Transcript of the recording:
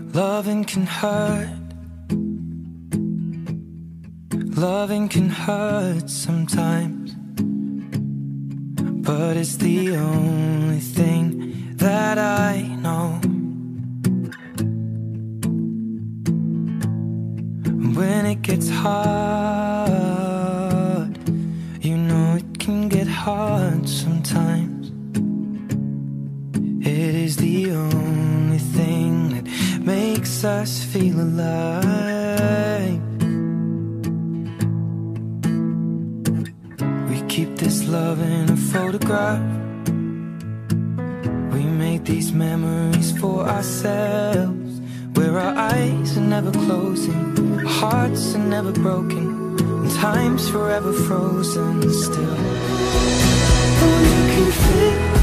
Loving can hurt. Loving can hurt sometimes, but it's the only thing that I know. When it gets hard, you know it can get hard sometimes. It is the only thing that makes us feel alive. We keep this love in a photograph. We make these memories for ourselves, where our eyes are never closing, our hearts are never broken, and time's forever frozen still. Oh, you can feel